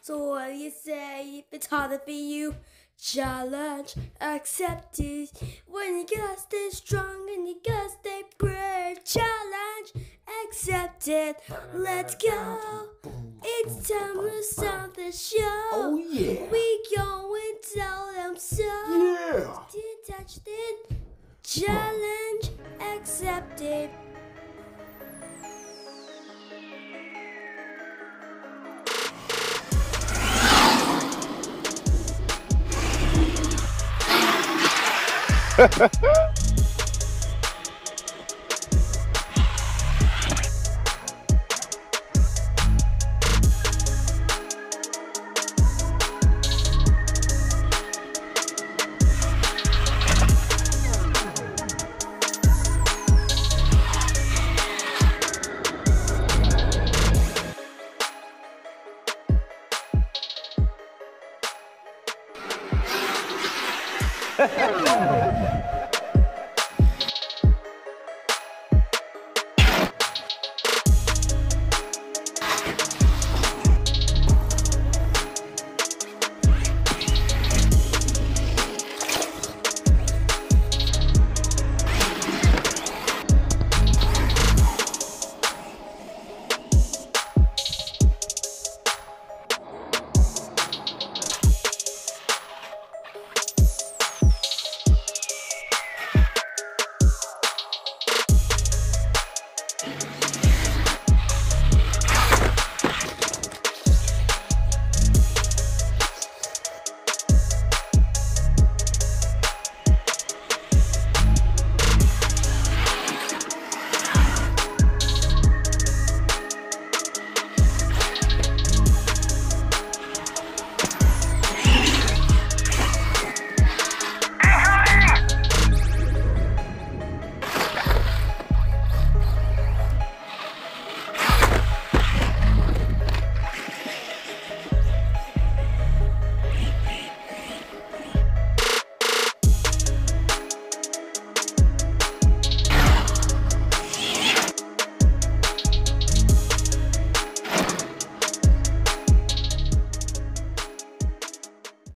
So what do you say if it's harder for you? Challenge accepted. When you gotta stay strong and you gotta stay brave. Challenge accepted. Let's go. It's time to start the show. Oh yeah. We go and tell them so. Yeah. Touched it. Challenge accepted.